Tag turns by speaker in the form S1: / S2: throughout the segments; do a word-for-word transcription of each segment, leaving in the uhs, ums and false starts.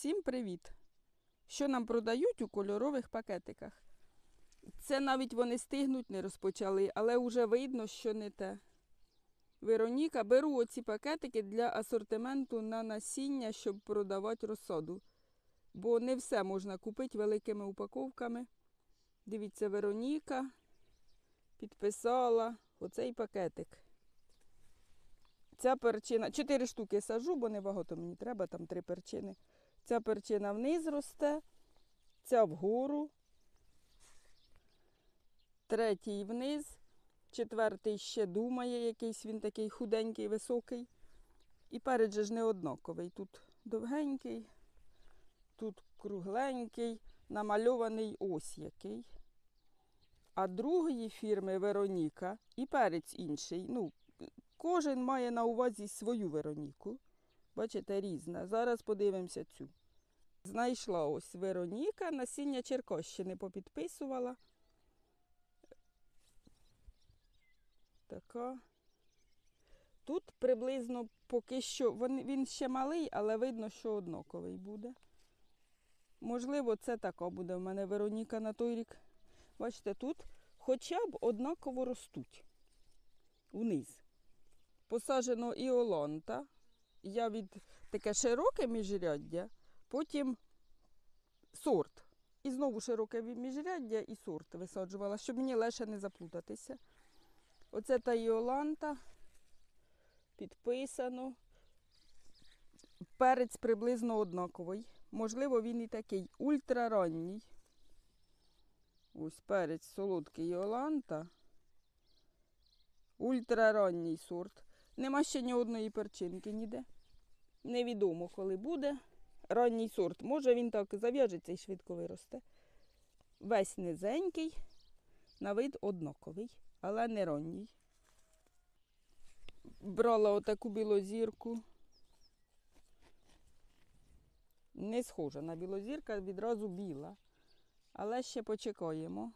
S1: Всім привіт! Що нам продають у кольорових пакетиках? Це навіть вони стигнуть не розпочали, але вже видно, що не те. Вероніка, беру оці пакетики для асортименту на насіння, щоб продавати розсаду. Бо не все можна купити великими упаковками. Дивіться, Вероніка підписала оцей пакетик. Ця перчина, чотири штуки сажу, бо небагато мені треба, там три перчини. Ця перчина вниз росте, ця вгору, третій вниз, четвертий ще думає, якийсь він такий худенький, високий. І перець же ж не однаковий. Тут довгенький, тут кругленький, намальований ось який. А другої фірми Вероніка і перець інший. Ну, кожен має на увазі свою Вероніку. Бачите, різна. Зараз подивимося цю. Знайшла ось Вероніка, насіння Черкащини попідписувала. Така. Тут приблизно поки що, він ще малий, але видно, що однаковий буде. Можливо, це така буде в мене Вероніка на той рік. Бачите, тут хоча б однаково ростуть. Вниз. Посаджено іоланта. Я від таке широке міжряддя, потім сорт. І знову широке міжряддя і сорт висаджувала, щоб мені легше не заплутатися. Оце та іоланта. Підписано. Перець приблизно однаковий. Можливо, він і такий ультраранній. Ось перець солодкий іоланта. Ультраранній сорт. Нема ще ні одної перчинки ніде. Невідомо, коли буде. Ранній сорт. Може він так зав'яжеться і швидко виросте. Весь низенький, на вид однаковий, але не ранній. Брала отаку білозірку. Не схожа на білозірка, відразу біла. Але ще почекаємо.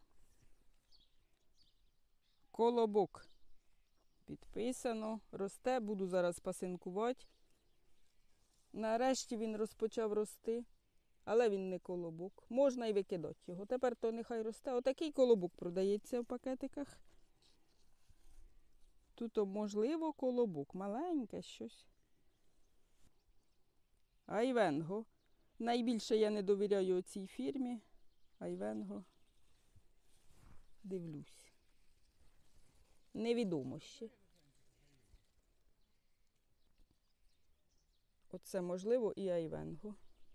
S1: Колобок. Підписано. Росте, буду зараз пасинкувати. Нарешті він розпочав рости, але він не колобок. Можна і викидати його. Тепер то нехай росте. Отакий колобок продається в пакетиках. Тут, можливо, колобок. Маленьке щось. Айвенго. Найбільше я не довіряю цій фірмі. Айвенго. Дивлюсь. Невідомо ще. Оце, можливо, і айвенго.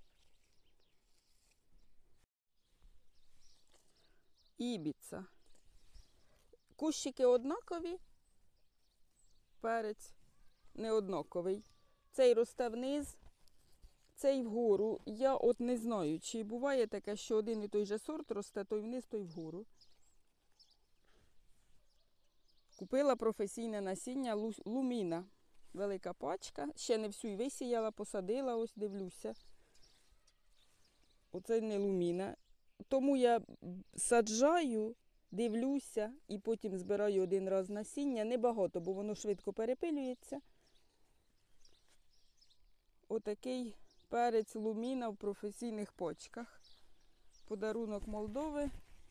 S1: Ібіца. Кущики однакові, перець не однаковий. Цей росте вниз, цей вгору. Я от не знаю, чи буває таке, що один і той же сорт росте, той вниз, той вгору. Купила професійне насіння луміна. Велика пачка. Ще не всю й висіяла, посадила, ось дивлюся. Оце не луміна. Тому я саджаю, дивлюся і потім збираю один раз насіння. Небагато, бо воно швидко перепилюється. Отакий перець луміна в професійних пачках. Подарунок Молдови.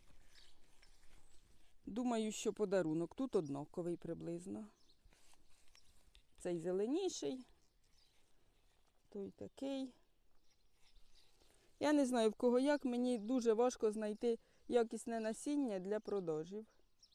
S1: Думаю, що подарунок. Тут однаковий приблизно. Цей зеленіший, той такий. Я не знаю, в кого як, мені дуже важко знайти якісне насіння для продажів.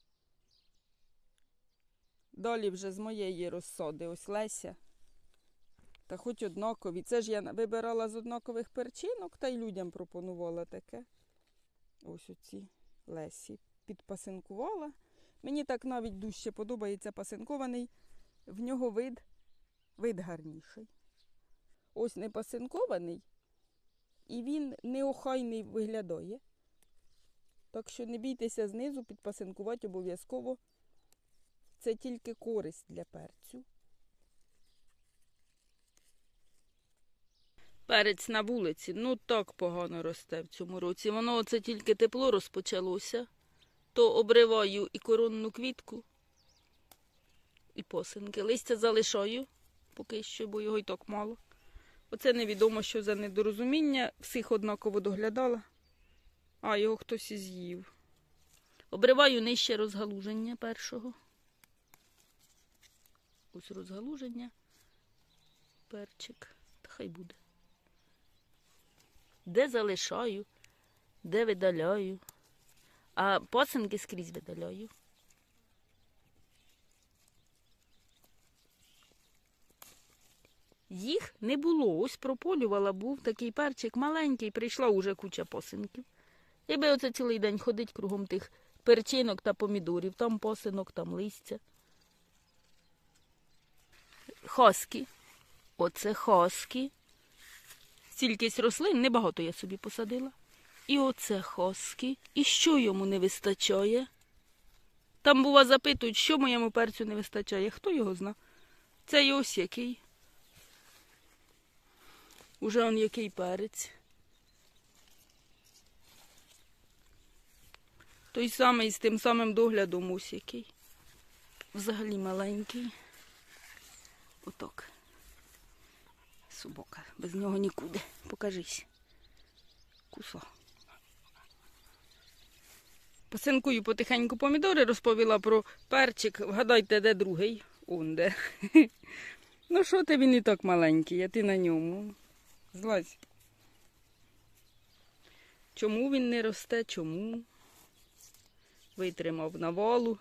S1: Далі вже з моєї розсади, ось Леся. Та хоч однакові. Це ж я вибирала з однакових перчинок, та й людям пропонувала таке. Ось оці Лесі підпасинкувала. Мені так навіть дужче подобається пасинкований. В нього вид, вид гарніший. Ось не пасинкований, і він неохайний виглядає. Так що не бійтеся знизу підпасинкувати обов'язково. Це тільки користь для перцю. Перець на вулиці, ну так погано росте в цьому році. Воно оце тільки тепло розпочалося, то обриваю і коронну квітку, і посинки. Листя залишаю поки що, бо його й так мало. Оце невідомо, що за недорозуміння. Всіх однаково доглядала. А, його хтось і з'їв. Обриваю нижче розгалуження першого. Ось розгалуження. Перчик. Та хай буде. Де залишаю, де видаляю. А пасинки скрізь видаляю. Їх не було. Ось прополювала, був такий перчик маленький, прийшла уже куча посинків. Якби оце цілий день ходить кругом тих перчинок та помідорів, там посинок, там листя. Хаскі. Оце хаскі. Стількись рослин, небагато я собі посадила. І оце хаскі. І що йому не вистачає? Там, бува, запитують, що моєму перцю не вистачає. Хто його зна? Це й ось який. Уже он який перець. Той самий з тим самим доглядом ось який. Взагалі маленький. Отак. Собака. Без нього нікуди. Покажись. Кусо. Посинкую потихеньку помідори, розповіла про перчик. Вгадайте, де другий? Он де. Ну що ти, він і так маленький, а ти на ньому. Злазь. Чому він не росте? Чому? Витримав навалу.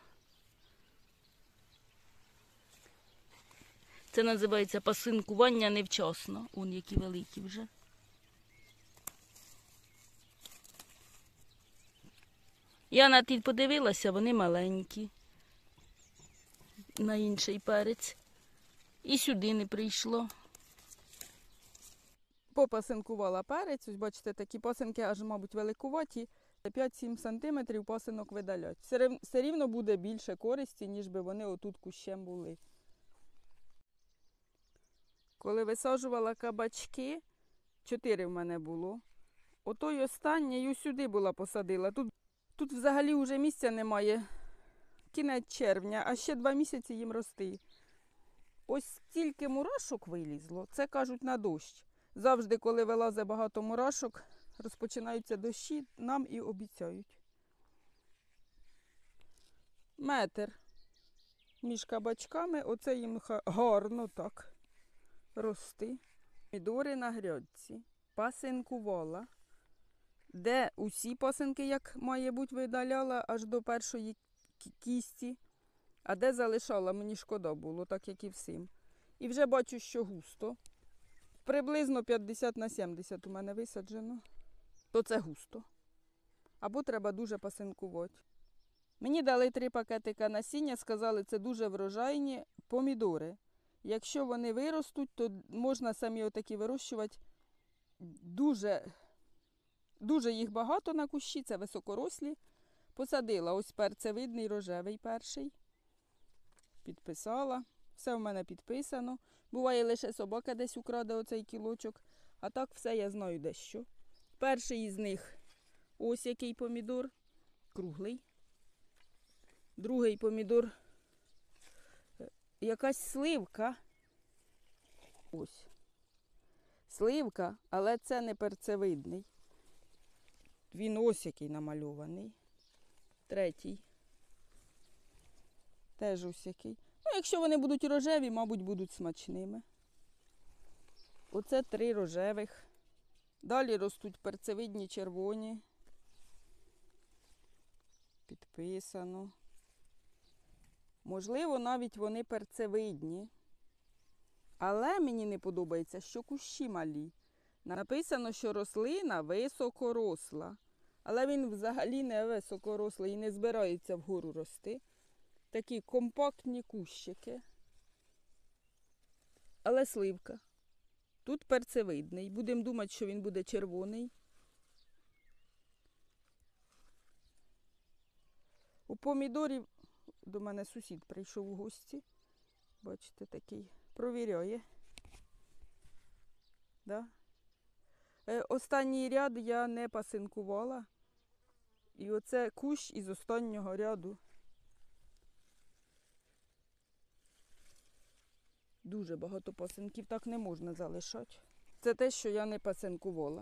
S1: Це називається пасинкування невчасно. Он які великі вже. Я на ті подивилася, вони маленькі. На інший перець. І сюди не прийшло. Попасинкувала перець. Ось бачите, такі пасинки аж, мабуть, великуваті. п'ять-сім сантиметрів пасинок видалять. Все рівно буде більше користі, ніж би вони отут кущем були. Коли висаджувала кабачки, чотири в мене було. Отой останній сюди була посадила. Тут, тут взагалі вже місця немає. Кінець червня, а ще два місяці їм рости. Ось стільки мурашок вилізло, це кажуть на дощ. Завжди, коли вилазить багато мурашок, розпочинаються дощі, нам і обіцяють. Метр між кабачками, оце їм гарно так рости. Помідори на грядці, пасинкувала, де усі пасинки, як має бути, видаляла аж до першої кісті, а де залишала, мені шкода було, так як і всім. І вже бачу, що густо. Приблизно п'ятдесят на сімдесят у мене висаджено. То це густо. Або треба дуже пасинкувати. Мені дали три пакетика насіння, сказали, це дуже врожайні помідори. Якщо вони виростуть, то можна самі отакі вирощувати. Дуже, дуже їх багато на кущі, це високорослі. Посадила ось перцевидний рожевий перший. Підписала. Все в мене підписано. Буває, лише собака десь украде оцей кілочок. А так все я знаю дещо. Перший із них ось який помідор. Круглий. Другий помідор. Якась сливка. Ось. Сливка, але це не перцевидний. Він ось який намальований. Третій. Теж ось який. Ну, якщо вони будуть рожеві, мабуть, будуть смачними. Оце три рожевих. Далі ростуть перцевидні червоні. Підписано. Можливо, навіть вони перцевидні. Але мені не подобається, що кущі малі. Написано, що рослина високоросла. Але він взагалі не високорослий і не збирається вгору рости. Такі компактні кущики. Але сливка. Тут перцевидний. Будемо думати, що він буде червоний. У помідорів до мене сусід прийшов у гості. Бачите, такий. Провіряє. Да? Е, останній ряд я не пасинкувала. І оце кущ із останнього ряду. Дуже багато пасинків, так не можна залишати. Це це те, що я не пасинкувала.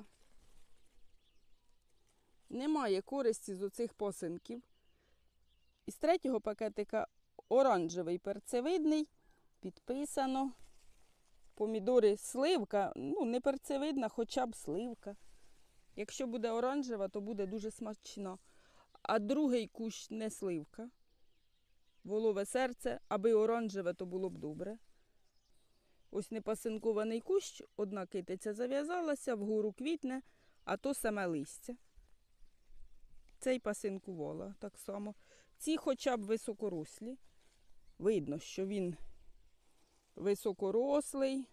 S1: Немає користі з оцих посинків. Із третього пакетика оранжевий перцевидний, підписано. Помідори сливка, ну не перцевидна, хоча б сливка. Якщо буде оранжева, то буде дуже смачно. А другий кущ не сливка. Волове серце, аби оранжеве, то було б добре. Ось непасинкований кущ, одна китиця зав'язалася, вгору квітне, а то саме листя. Цей пасинкувала так само. Ці хоча б високорослі. Видно, що він високорослий.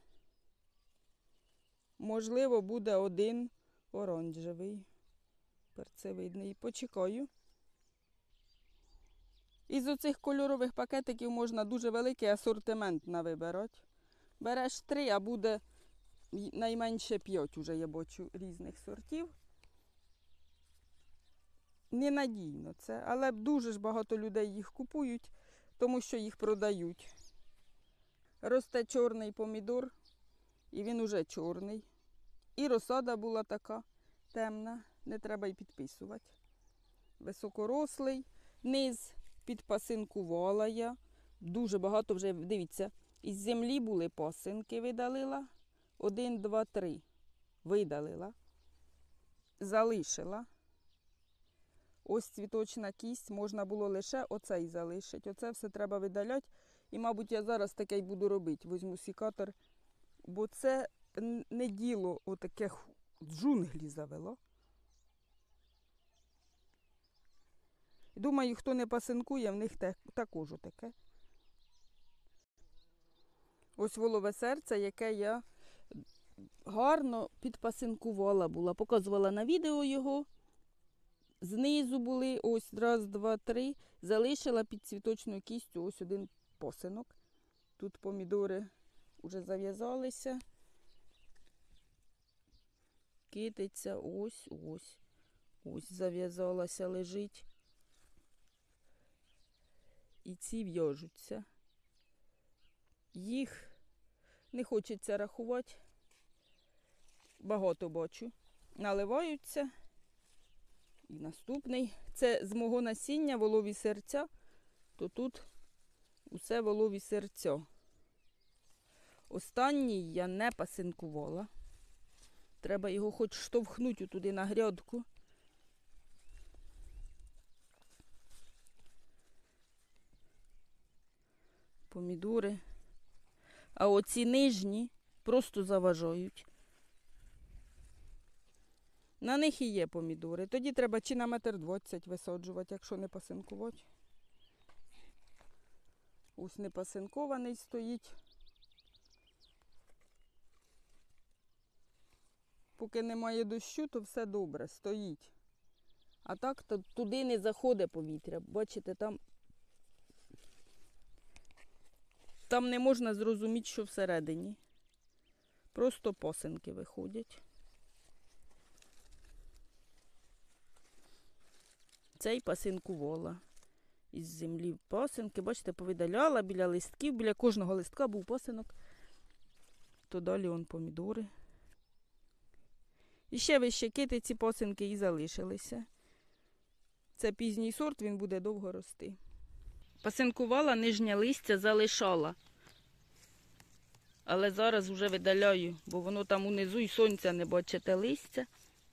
S1: Можливо, буде один оранжевий, перцевидний. Почекаю. Із оцих кольорових пакетиків можна дуже великий асортимент навибирати. Береш три, а буде найменше п'ять, уже я бачу, різних сортів. Ненадійно це, але дуже ж багато людей їх купують, тому що їх продають. Росте чорний помідор, і він уже чорний. І розсада була така темна, не треба й підписувати. Високорослий, низ підпасинкувала я. Дуже багато вже, дивіться, із землі були пасинки, видалила. Один, два, три. Видалила. Залишила. Ось цвіточна кість, можна було лише оцей залишити. Оце все треба видаляти. І, мабуть, я зараз таке й буду робити. Візьму сікатор, бо це не діло отаке джунглі завело. Думаю, хто не пасинкує, в них також таке. Ось волове серце, яке я гарно підпасинкувала була. Показувала на відео його. Знизу були, ось, раз, два, три. Залишила під цвіточною кістю ось один посинок. Тут помідори вже зав'язалися. Китиця, ось, ось. Ось зав'язалася, лежить. І ці в'яжуться. Їх не хочеться рахувати. Багато бачу. Наливаються. І наступний. Це з мого насіння волові серця, то тут усе волові серця. Останній я не пасинкувала. Треба його хоч штовхнути туди на грядку. Помідори. А оці нижні просто заважають. На них і є помідори. Тоді треба чи на метр двадцять висаджувати, якщо не пасинкувати. Ось не пасинкований стоїть. Поки немає дощу, то все добре, стоїть. А так то туди не заходить повітря. Бачите, там, там не можна зрозуміти, що всередині. Просто посинки виходять. Цей пасинкувала. Із землі пасинки, бачите, повидаляла біля листків, біля кожного листка був пасинок. То далі он помідори. І ще вище китиці пасинки і залишилися. Це пізній сорт, він буде довго рости. Пасинкувала, нижнє листя залишала. Але зараз вже видаляю, бо воно там унизу і сонця не бачите листя.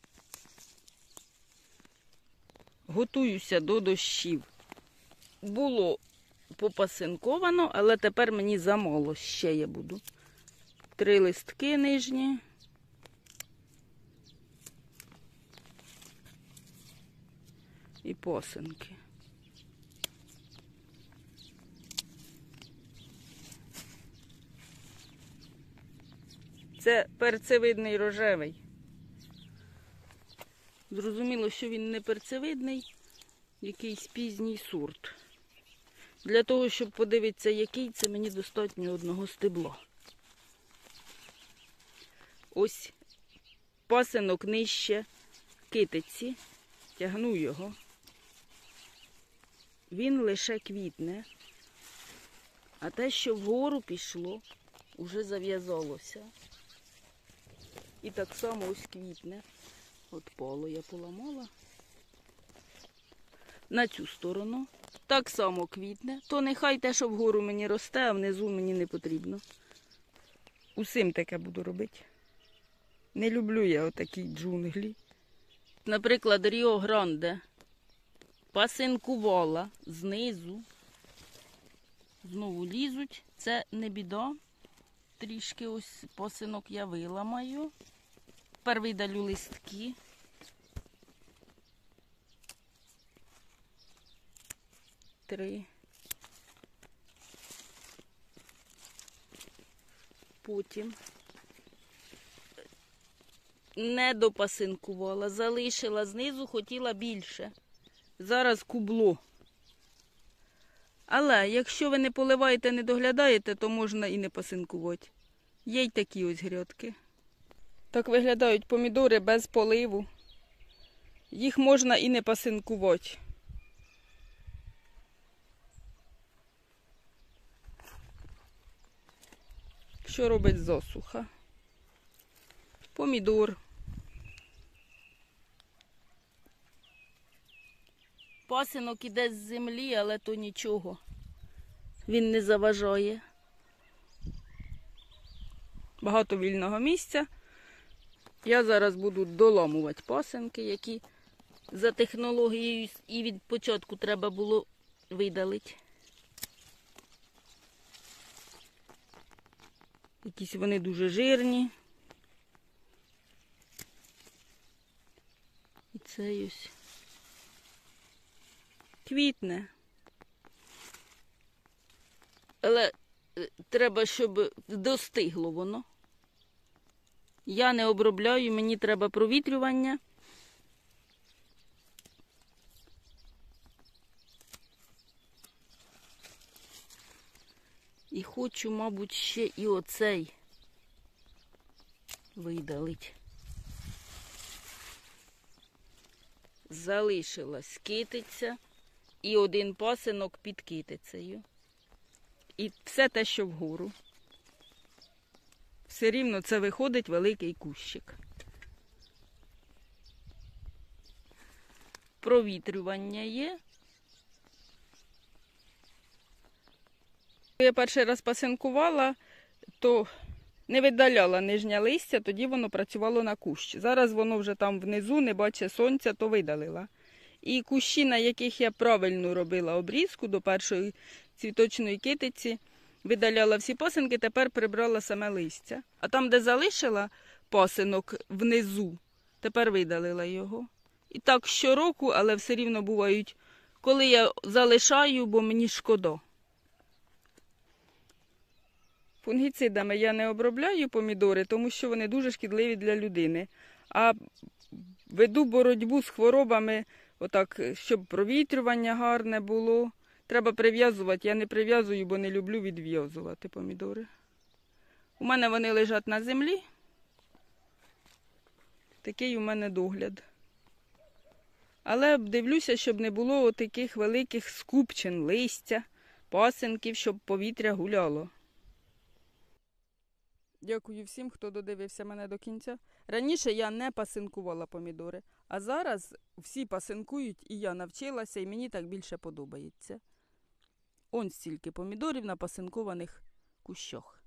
S1: Готуюся до дощів. Було попасинковано, але тепер мені замало. Ще я буду. Три листки нижні. І посинки. Це перцевидний рожевий. Зрозуміло, що він не перцевидний, якийсь пізній сорт. Для того, щоб подивитися, який, це мені достатньо одного стебла. Ось пасинок нижче китиці. Тягну його. Він лише квітне. А те, що вгору пішло, уже зав'язалося. І так само ось квітне. От поло я поламала. На цю сторону. Так само квітне. То нехай те, що вгору мені росте, а внизу мені не потрібно. Усім таке буду робити. Не люблю я отакі джунглі. Наприклад, Ріо Гранде. Пасинкувала знизу. Знову лізуть. Це не біда. Трішки ось пасинок я виламаю. Тепер видалю листки. Три. Потім не допасинкувала, залишила знизу, хотіла більше. Зараз кубло. Але якщо ви не поливаєте, не доглядаєте, то можна і не пасинкувати. Є й такі ось грядки. Так виглядають помідори без поливу. Їх можна і не пасинкувати. Що робить засуха? Помідор. Пасинок іде з землі, але то нічого. Він не заважає. Багато вільного місця. Я зараз буду доламувати пасинки, які за технологією і від початку треба було видалити. Якісь вони дуже жирні. І це ось квітне. Але треба, щоб достигло воно. Я не обробляю, мені треба провітрювання. І хочу, мабуть, ще і оцей видалить. Залишилась китиця і один пасинок під китицею. І все те, що вгору. Все рівно це виходить великий кущик. Провітрювання є. Я перший раз пасинкувала, то не видаляла нижнє листя, тоді воно працювало на кущ. Зараз воно вже там внизу, не бачить сонця, то видалила. І кущі, на яких я правильно робила обрізку до першої цвіточної китиці, видаляла всі пасинки, тепер прибрала саме листя. А там, де залишила пасинок внизу, тепер видалила його. І так щороку, але все рівно бувають, коли я залишаю, бо мені шкода. Фунгіцидами я не обробляю помідори, тому що вони дуже шкідливі для людини. А веду боротьбу з хворобами, отак, щоб провітрювання гарне було. Треба прив'язувати. Я не прив'язую, бо не люблю відв'язувати помідори. У мене вони лежать на землі. Такий у мене догляд. Але дивлюся, щоб не було таких великих скупчин листя, пасинків, щоб повітря гуляло. Дякую всім, хто додивився мене до кінця. Раніше я не пасинкувала помідори, а зараз всі пасинкують, і я навчилася, і мені так більше подобається. Он стільки помідорів на пасинкованих кущах.